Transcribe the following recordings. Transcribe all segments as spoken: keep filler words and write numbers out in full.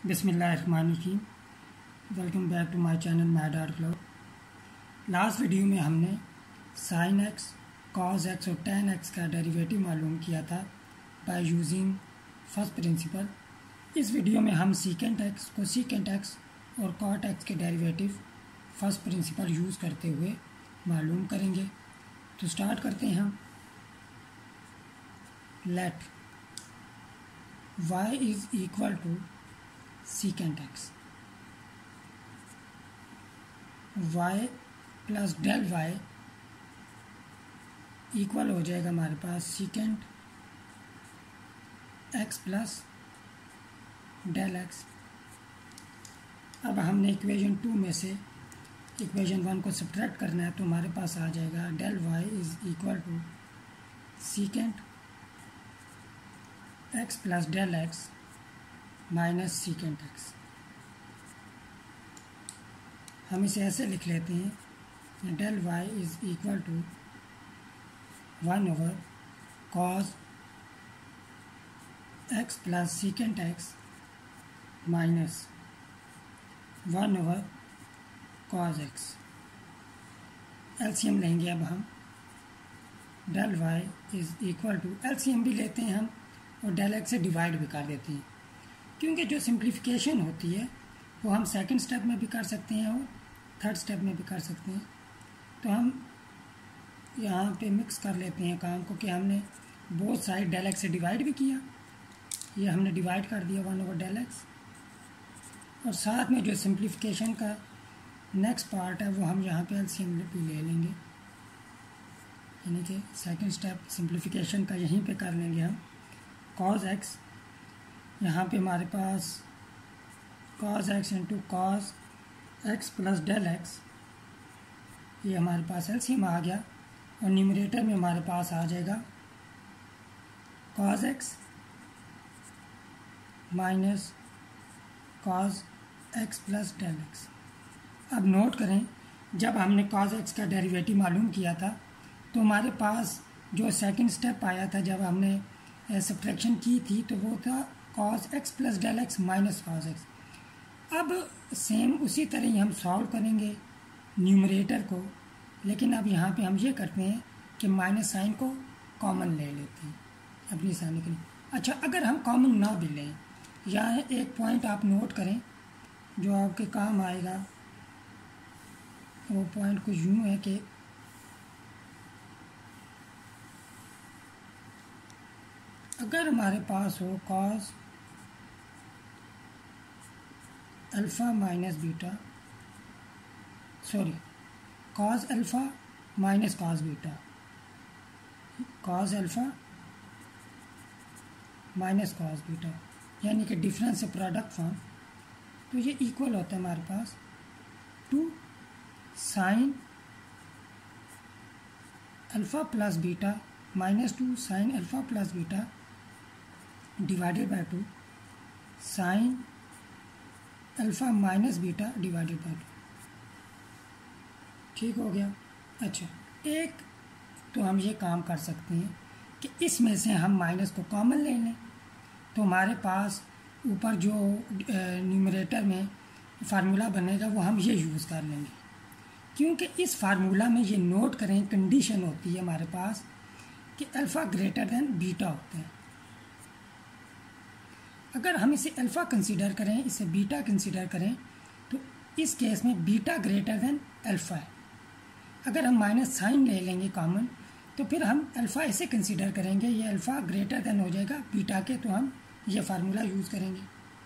बिस्मिल्लाहिर्रहमानिर्रहीम। Welcome back to my channel mad art club. Last video में हमने sine x, cos x और ten x का derivative मालूम किया था बाय यूजिंग फर्स्ट प्रिंसिपल। इस वीडियो में हम सीकेंट एक्स, कोसीकेंट एक्स और कॉट एक्स के डेरिवेटिव फर्स्ट प्रिंसिपल यूज़ करते हुए मालूम करेंगे। तो स्टार्ट करते हैं हम। Let y is equal to secant x, y plus del y equal हो जाएगा हमारे पास secant x plus del x. अब हमने इक्वेशन टू में से इक्वेशन वन को सब्ट्रैक्ट करना है, तो हमारे पास आ जाएगा del y is equal to secant x plus del x minus secant x. हम इसे ऐसे लिख लेते हैं, del y is equal to one over cos x plus secant x minus one over cos x. LCM लेंगे अब हम। Del y is equal to, LCM भी लेते हैं हम और डेल एक्स से डिवाइड भी कर देते हैं, क्योंकि जो सिंप्लीफिकेशन होती है वो हम सेकंड स्टेप में भी कर सकते हैं और थर्ड स्टेप में भी कर सकते हैं। तो हम यहाँ पे मिक्स कर लेते हैं काम को कि हमने बोथ साइड डेल एक्स से डिवाइड भी किया, ये हमने डिवाइड कर दिया वन ओवर डेल एक्स, और साथ में जो सिंप्लीफिकेशन का नेक्स्ट पार्ट है वो हम यहाँ पे एलसीएम भी ले लेंगे, यानी कि सेकंड स्टेप सिंप्लीफिकेशन का यहीं पे कर लेंगे हम। कॉस एक्स, यहाँ पे हमारे पास cos x into cos x plus del x, ये हमारे पास एलसीएम आ गया, और न्यूमरेटर में हमारे पास आ जाएगा cos x minus cos x plus del x. अब नोट करें, जब हमने कॉस एक्स का डेरिवेटिव मालूम किया था तो हमारे पास जो सेकंड स्टेप आया था जब हमने सब्ट्रैक्शन की थी, तो वो था cos x plus del x minus cos x. अब सेम उसी तरह ही हम सॉल्व करेंगे न्यूमरेटर को, लेकिन अब यहाँ पे हम ये करते हैं कि माइनस साइन को कॉमन ले लेते हैं अपनी आसानी के लिए। अच्छा, अगर हम कॉमन ना भी लें, यहाँ एक पॉइंट आप नोट करें जो आपके काम आएगा। वो पॉइंट कुछ यूँ है कि अगर हमारे पास हो cos alpha minus beta, sorry cos alpha minus cos beta, cos alpha minus cos beta, यानी कि डिफरेंस से प्रोडक्ट फॉर्म, तो ये इक्वल होता है हमारे पास two sine alpha plus beta minus two sine alpha plus beta divided by two sine alpha minus beta divided by two. ठीक हो गया। अच्छा, एक तो हम ये काम कर सकते हैं कि इसमें से हम माइनस को कॉमन ले लें, तो हमारे पास ऊपर जो न्यूमरेटर में फार्मूला बनेगा वो हम ये यूज़ कर लेंगे, क्योंकि इस फार्मूला में ये नोट करें कंडीशन होती है हमारे पास कि अल्फ़ा ग्रेटर देन बीटा होते हैं। अगर हम इसे अल्फ़ा कंसीडर करें, इसे बीटा कंसीडर करें, तो इस केस में बीटा ग्रेटर देन अल्फ़ा है। अगर हम माइनस साइन ले लेंगे कॉमन, तो फिर हम अल्फ़ा ऐसे कंसीडर करेंगे, ये अल्फ़ा ग्रेटर देन हो जाएगा बीटा के, तो हम ये फार्मूला यूज़ करेंगे।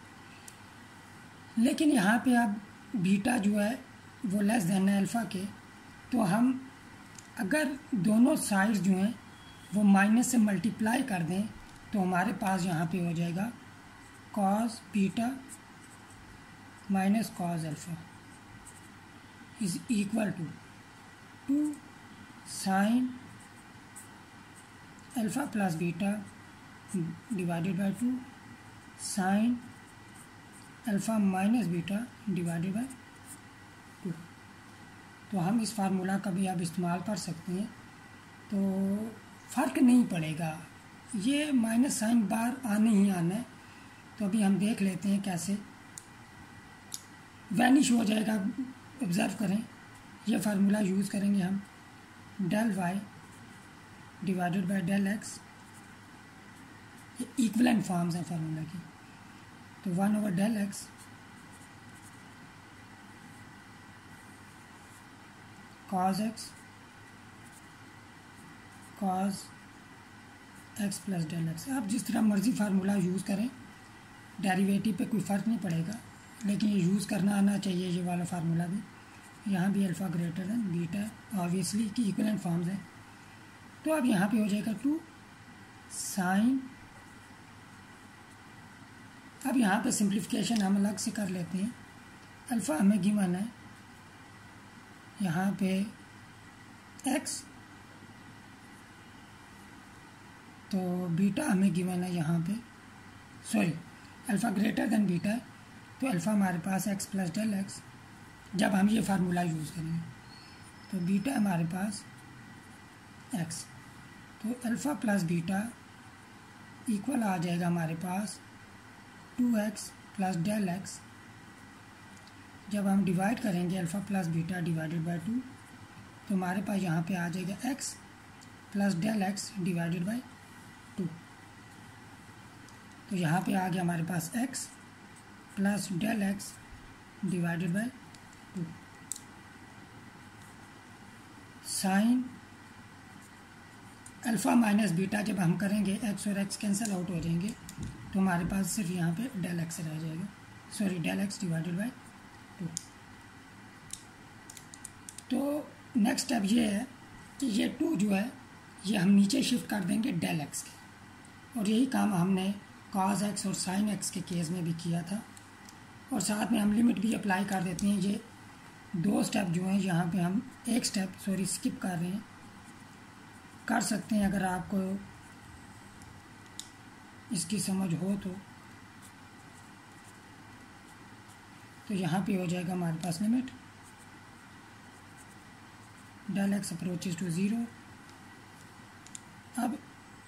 लेकिन यहाँ पे अब बीटा जो है वो लेस देन है अल्फ़ा के, तो हम अगर दोनों साइड्स जो हैं वो माइनस से मल्टीप्लाई कर दें, तो हमारे पास यहाँ पे हो जाएगा cos beta minus cos alpha is equal to two sine alpha plus beta divided by two sine alpha minus beta divided by two. तो हम इस फार्मूला का भी आप इस्तेमाल कर सकते हैं, तो फ़र्क नहीं पड़ेगा, ये माइनस साइन बार आने ही आना है। तो अभी हम देख लेते हैं कैसे। वैनिश हो जाएगा। ऑब्ज़र्व करें, ये फार्मूला यूज़ करेंगे हम, del y divided by del x, ये इक्वलेंट फॉर्म्स हैं फार्मूला की। तो one over del x cos x cos x plus del x. आप जिस तरह मर्जी फार्मूला यूज़ करें, डेरिवेटिव पे कोई फ़र्क नहीं पड़ेगा, लेकिन ये यूज़ करना आना चाहिए ये वाला फार्मूला भी। यहाँ भी alpha greater than beta obviously की इक्वलेंट फॉर्म्स हैं। तो अब यहाँ पे हो जाएगा टू साइन, अब यहाँ पे सिंप्लीफिकेशन हम अलग से कर लेते हैं। अल्फ़ा हमें गिवन है यहाँ पे एक्स, तो बीटा हमें गिवन है यहाँ पे, sorry alpha greater than beta है, तो अल्फ़ा हमारे पास एक्स प्लस डेल एक्स। जब हम ये फार्मूला यूज़ करेंगे तो बीटा हमारे पास एक्स, तो अल्फ़ा प्लस बीटा इक्वल आ जाएगा हमारे पास two x plus del x. जब हम डिवाइड करेंगे alpha plus beta divided by two, तो हमारे पास यहाँ पे आ जाएगा x plus del x divided by two. तो यहाँ पे आ गया हमारे पास x plus del x divided by two. Sine alpha minus beta जब हम करेंगे, एक्स और एक्स कैंसिल आउट हो जाएंगे, तो हमारे पास सिर्फ यहाँ पे डेल एक्स रह जाएगा, sorry del x divided by two. तो नेक्स्ट स्टेप ये है कि ये टू जो है ये हम नीचे शिफ्ट कर देंगे डेल एक्स के, और यही काम हमने कॉस एक्स और साइन एक्स के केस में भी किया था। और साथ में हम लिमिट भी अप्लाई कर देते हैं। ये दो स्टेप जो हैं यहाँ पे हम एक स्टेप सॉरी स्किप कर रहे हैं, कर सकते हैं अगर आपको इसकी समझ हो तो। तो यहाँ पे हो जाएगा हमारे पास limit del x approaches to zero. अब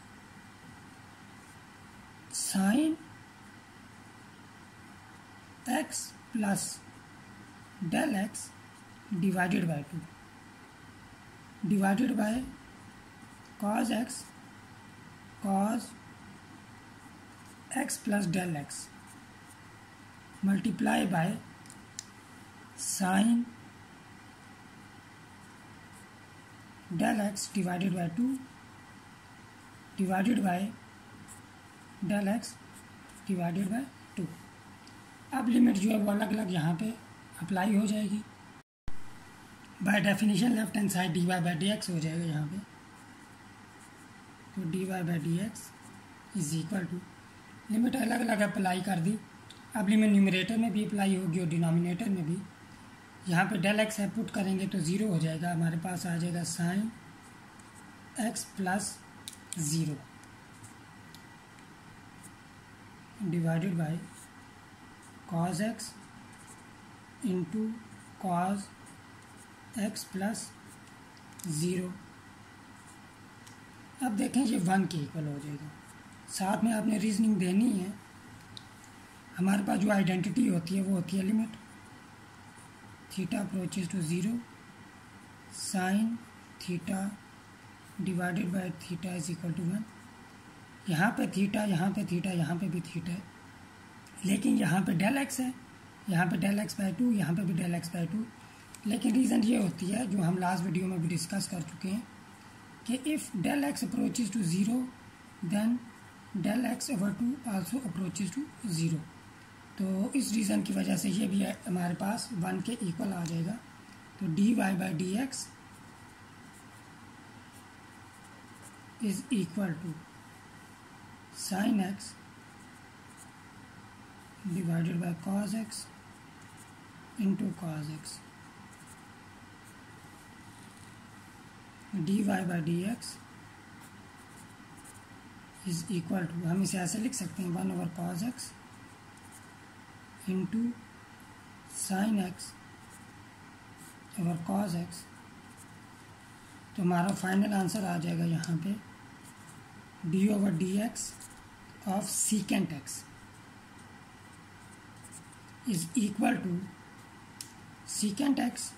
sine x plus del x divided by two divided by cos x cos x plus del x multiply by sine del x divided by two divided by del x divided by two. अब limit जो है वो अलग अलग यहाँ पे apply हो जाएगी। By definition left hand side d y by d x हो जाएगा यहाँ पे, तो d y by d x is equal to, limit अलग अलग अप्लाई कर दी। अब लिमिट न्यूमरेटर में भी अप्लाई होगी और डिनोमिनेटर में भी। यहाँ पे डेल एक्स पुट करेंगे तो ज़ीरो हो जाएगा, हमारे पास आ जाएगा sine x plus zero divided by cos x into cos x plus zero. अब देखें ये वन के इक्वल हो जाएगा। साथ में आपने रीजनिंग देनी है। हमारे पास जो आइडेंटिटी होती है वो होती है limit theta approaches to zero sine theta divided by theta is equal to one. यहाँ पे थीटा, यहाँ पे थीटा, यहाँ पे भी थीटा है, लेकिन यहाँ पे डेल एक्स है, यहाँ पे डेल एक्स बाई टू, यहाँ पे भी डेल एक्स बाई टू। लेकिन रीज़न ये होती है जो हम लास्ट वीडियो में भी डिस्कस कर चुके हैं कि if del x approaches to zero then del x over two also approaches to zero. तो इस रीज़न की वजह से ये भी हमारे पास वन के इक्वल आ जाएगा। तो d y by d x is equal to sine x divided by cos x into cos x. D y by d x is equal to, हम इसे ऐसे लिख सकते हैं, one over cos x into sine x over cos x. तो हमारा final answer आ जाएगा यहाँ पे d over d x of secant x is equal to secant x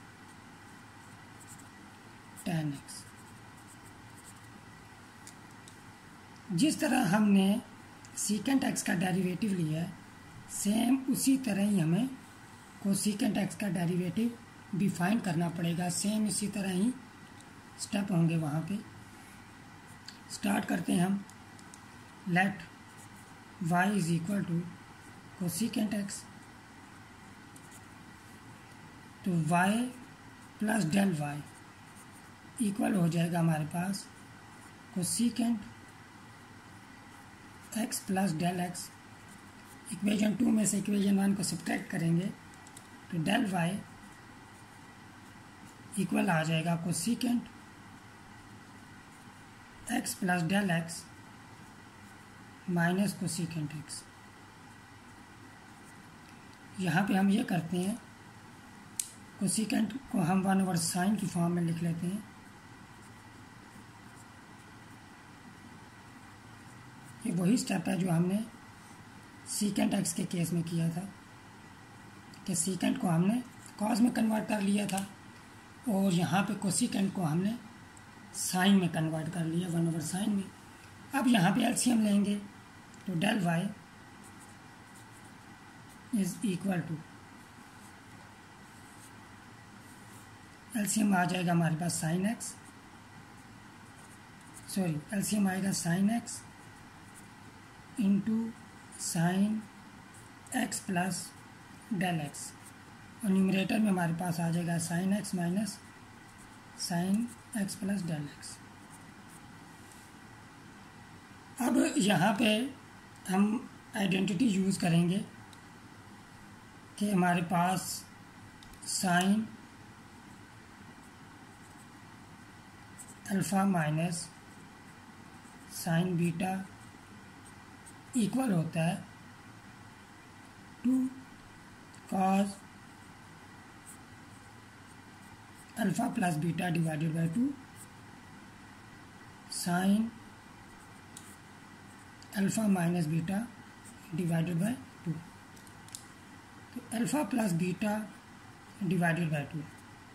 tan x. जिस तरह हमने सीकेंट एक्स का डेरिवेटिव लिया है, सेम उसी तरह ही हमें कोसीकेंट एक्स का डेरिवेटिव भी फाइंड करना पड़ेगा। सेम इसी तरह ही स्टेप होंगे वहाँ पे। स्टार्ट करते हैं हम। Let y is equal to cosecant x, तो y plus del y equal हो जाएगा हमारे पास cosecant x plus del x. Equation two में से इक्वेशन वन को सब्ट्रैक्ट करेंगे तो डेल वाई इक्वल आ जाएगा cosecant x plus del x minus cosecant x. यहाँ पे हम ये करते हैं, कोसीकेंट को हम वन ओवर साइन की फॉर्म में लिख लेते हैं। ये वही स्टेप है जो हमने सीकेंट एक्स के केस में किया था कि सीकेंट को हमने कॉस में कन्वर्ट कर लिया था और यहाँ पे कोसीकेंट को हमने साइन में कन्वर्ट कर लिया, वन ओवर साइन में। अब यहाँ पे एलसीएम लेंगे तो del y is equal to, LCM आ जाएगा हमारे पास साइन एक्स, सॉरी एलसीएम आएगा sine x into sine x plus del x, और न्यूमरेटर में हमारे पास आ जाएगा sine x minus sine x plus del x. अब यहाँ पे हम आइडेंटिटी यूज़ करेंगे कि हमारे पास sine alpha minus sine beta equal होता है two cos alpha plus beta divided by two sine alpha minus beta divided by two. तो alpha plus beta divided by two,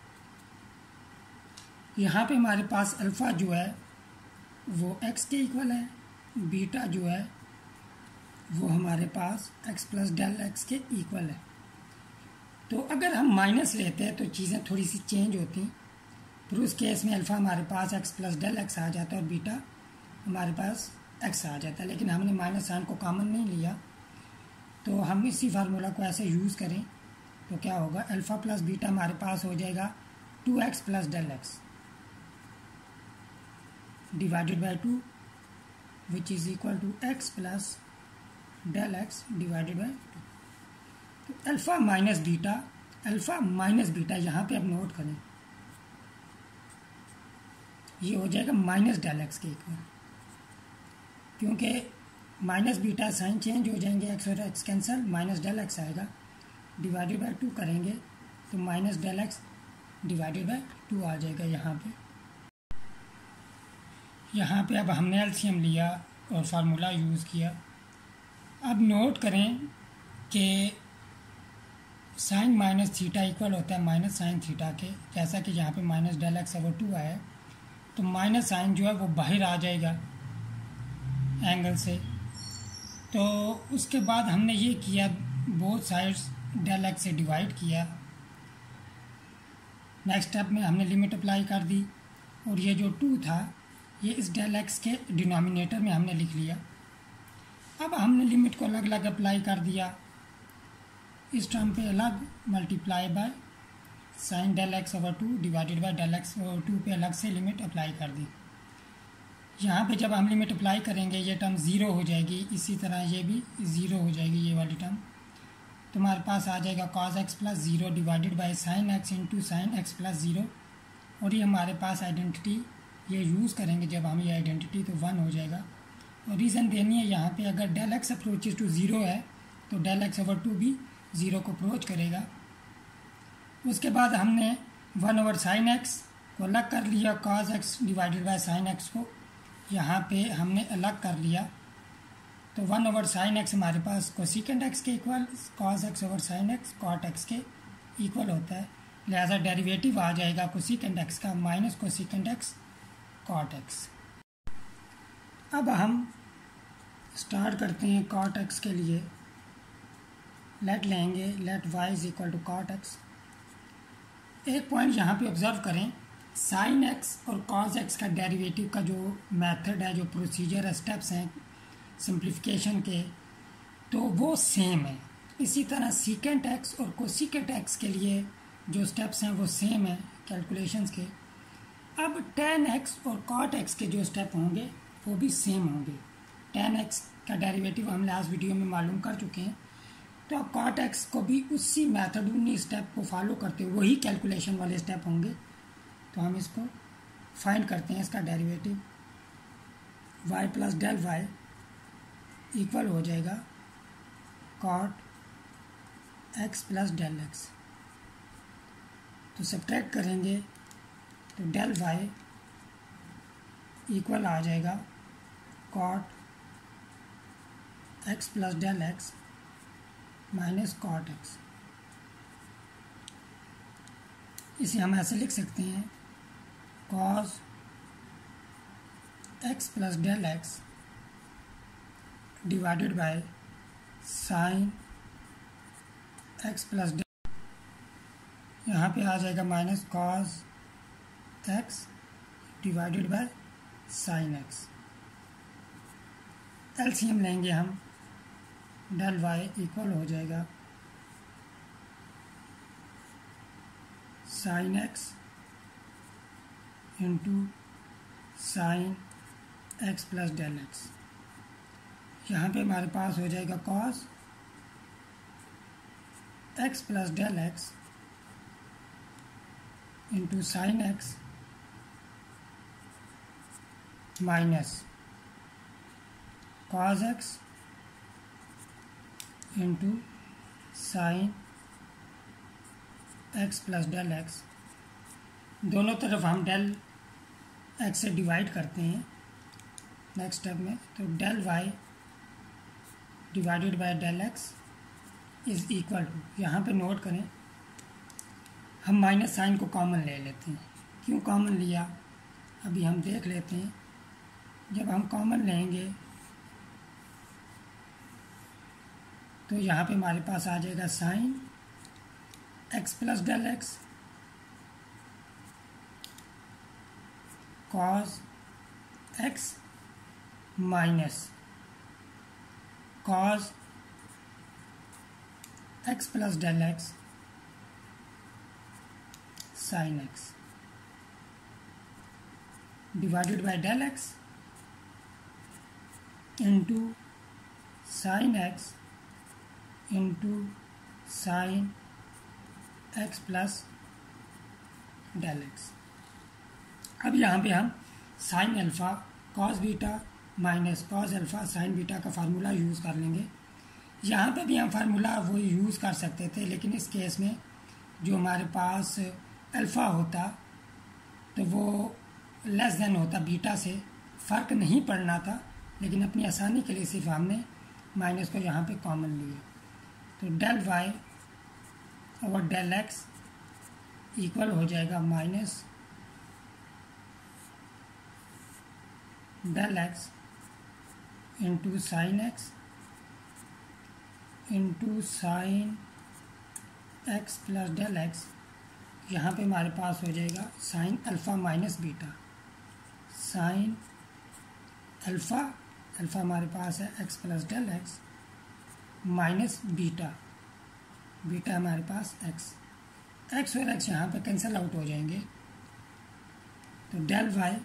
यहाँ पे हमारे पास अल्फ़ा जो है वो x के इक्वल है, बीटा जो है वो हमारे पास x प्लस डेल एक्स के इक्वल है। तो अगर हम माइनस लेते हैं तो चीज़ें थोड़ी सी चेंज होती, फिर उस केस में अल्फ़ा हमारे पास x प्लस डेल एक्स आ जाता है और बीटा हमारे पास x आ जाता है, लेकिन हमने माइनस साइन को कॉमन नहीं लिया। तो हम इसी फार्मूला को ऐसे यूज़ करें तो क्या होगा, अल्फ़ा प्लस बीटा हमारे पास हो जाएगा two x plus del x divided by two which is equal to x plus del x divided by two. तो alpha minus beta, alpha minus beta यहाँ पे आप नोट करें, ये हो जाएगा माइनस डेल एक्स के इक्वल, क्योंकि माइनस बीटा साइन चेंज हो जाएंगे, एक्स और x cancel, minus del x आएगा, डिवाइडेड बाई टू करेंगे तो minus del x divided by two आ जाएगा यहाँ पे। यहाँ पे अब हमने एलसीएम लिया और फार्मूला यूज़ किया। अब नोट करें कि साइन माइनस थीटा इक्वल होता है माइनस साइन थीटा के, जैसा कि यहाँ पे minus del x over two आया, तो माइनस साइन जो है वो बाहर आ जाएगा एंगल से। तो उसके बाद हमने ये किया, बोथ साइड्स डेल एक्स से डिवाइड किया। नेक्स्ट स्टेप में हमने लिमिट अप्लाई कर दी और ये जो टू था ये इस डेल एक्स के डिनोमिनेटर में हमने लिख लिया। अब हमने लिमिट को अलग अलग अप्लाई कर दिया, इस टर्म पे अलग multiply by sine del x over two divided by del x over two पे अलग से लिमिट अप्लाई कर दी। यहाँ पे जब हम लिमिट अप्लाई करेंगे ये टर्म ज़ीरो हो जाएगी, इसी तरह ये भी ज़ीरो हो जाएगी ये वाली टर्म। तो हमारे पास आ जाएगा cos x plus zero divided by sine x into sine x plus zero, और ये हमारे पास आइडेंटिटी ये यूज़ करेंगे जब हम ये आइडेंटिटी तो वन हो जाएगा। और रीज़न देनी है यहाँ पे, अगर del x approaches to zero है तो डेल एक्स ओवर टू भी ज़ीरो को अप्रोच करेगा। उसके बाद हमने वन ओवर साइन एक्स को अलग कर लिया, cos x divided by sine x को यहाँ पे हमने अलग कर लिया। तो वन ओवर साइन एक्स हमारे पास कोसिकेंट एक्स के equal, cos x over sine x cot x के इक्वल होता है। लिहाजा डेरिवेटिव आ जाएगा कोसेकेंट एक्स का minus cosecant x cot x. अब हम स्टार्ट करते हैं कॉट एक्स के लिए। लेट लेंगे let y is equal to cot x. एक पॉइंट यहाँ पे ऑब्जर्व करें, साइन एक्स और कॉस एक्स का डेरिवेटिव का जो मेथड है, जो प्रोसीजर स्टेप्स हैं सिंप्लीफिकेशन के, तो वो सेम है। इसी तरह सीकेंट एक्स और कोसेकेंट एक्स के लिए जो स्टेप्स हैं वो सेम है कैलकुलेशंस के। अब टेन एक्स और कॉट एक्स के जो स्टेप होंगे वो भी सेम होंगे। टेन एक्स का डेरिवेटिव हम लास्ट वीडियो में मालूम कर चुके हैं, तो अब कॉट एक्स को भी उसी मेथड उन्हीं स्टेप को फॉलो करते हुए वही कैलकुलेशन वाले स्टेप होंगे। तो हम इसको फाइंड करते हैं, इसका derivative y plus del y equal हो जाएगा cot x plus del x. तो सब्ट्रैक्ट करेंगे तो डेल वाई इक्वल आ जाएगा cot x plus del x minus cot x. इसे हम ऐसे लिख सकते हैं cos x plus del x divided by sine x plus del, यहाँ पे आ जाएगा minus cos x divided by sine x. LCM लेंगे हम, डेल वाई इक्वल हो जाएगा sine x into sine x plus del x. यहाँ पे हमारे पास हो जाएगा cos x plus del x into sine x minus cos x into sine x plus del x. दोनों तरफ हम डेल एक्स से डिवाइड करते हैं नेक्स्ट स्टेप में, तो del y divided by del x is equal to, यहाँ पे नोट करें हम माइनस साइन को कॉमन ले लेते हैं। क्यों कॉमन लिया अभी हम देख लेते हैं। जब हम कॉमन लेंगे तो यहाँ पे हमारे पास आ जाएगा sine x plus del x cos x minus cos x plus del x sine x divided by del x into sine x into sine x plus del x. अब यहाँ पे हम sine alpha cos beta minus cos alpha sine beta का formula use कर लेंगे। यहाँ पे भी हम फार्मूला वो यूज़ कर सकते थे, लेकिन इस केस में जो हमारे पास अल्फ़ा होता तो वो लेस देन होता बीटा से, फ़र्क नहीं पड़ना था, लेकिन अपनी आसानी के लिए सिर्फ हमने माइनस को यहाँ पे कॉमन लिया। तो डेल वाई और डेल एक्स इक्वल हो जाएगा minus del x into sine x into sine x plus del x. यहाँ पे हमारे पास हो जाएगा sine alpha minus beta, sine alpha alpha हमारे पास है x plus del x minus beta, beta हमारे पास एक्स, एक्स और एक्स यहाँ पे कैंसिल आउट हो जाएंगे। तो del y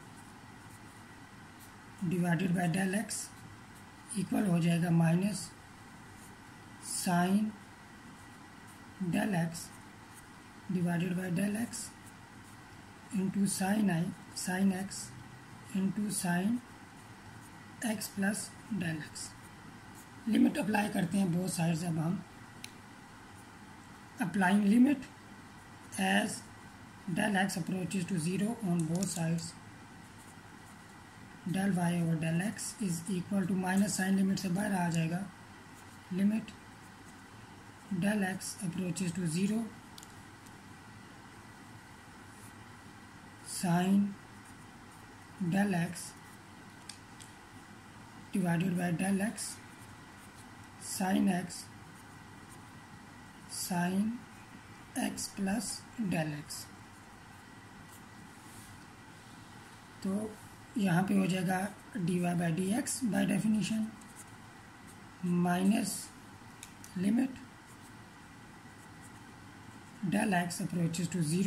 divided by del x equal हो जाएगा minus sign del x divided by del x into sine I sine x into sine x plus del x. Limit apply करते हैं both sides. अब हम applying limit as del x approaches to zero on both sides, del y over del x is equal to minus sine limit से बाहर आ जाएगा, limit del x approaches to zero sine del x divided by del x sine x sine x plus del x. तो यहाँ पे हो जाएगा d y by d x by definition minus limit del x approaches to zero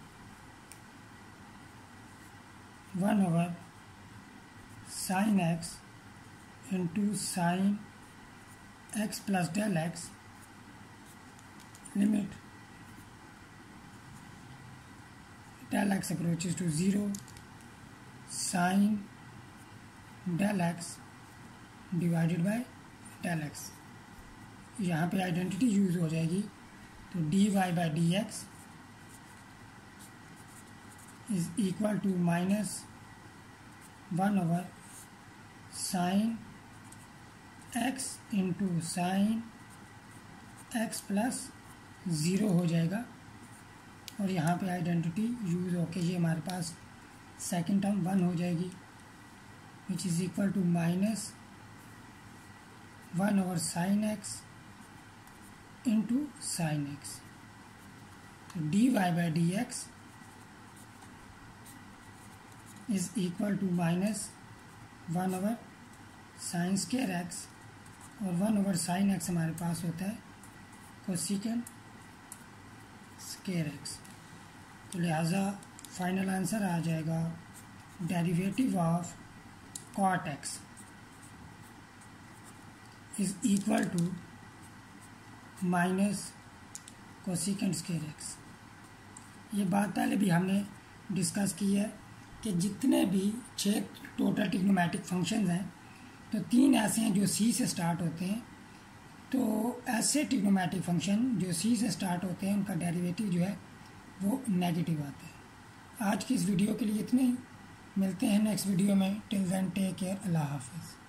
one over sin x into sin x plus del x limit del x approaches to zero sin del x divided by del x। यहाँ पे identity use हो जाएगी, तो d y by d x is equal to minus one over sine x into sine x plus zero हो जाएगा। और यहाँ पे आइडेंटिटी यूज होके ये हमारे पास सेकंड टर्म वन हो जाएगी, which is equal to minus one over sine x into sine x. D y by d x is equal to minus one over sine square x, और one over sine x हमारे पास होता है cosecant square x. तो लिहाजा final answer आ जाएगा derivative of cot x is equal to minus cosecant square x. ये बात पहले भी हमने डिस्कस की है कि जितने भी छः टोटल ट्रिग्नोमेट्रिक फंक्शंस हैं, तो तीन ऐसे हैं जो सी से स्टार्ट होते हैं। तो ऐसे ट्रिग्नोमेट्रिक फंक्शन जो सी से स्टार्ट होते हैं उनका डेरिवेटिव जो है वो नेगेटिव आता है। आज की इस वीडियो के लिए इतने ही, मिलते हैं नेक्स्ट वीडियो में। टिल देन टेक केयर, अल्लाह हाफिज़।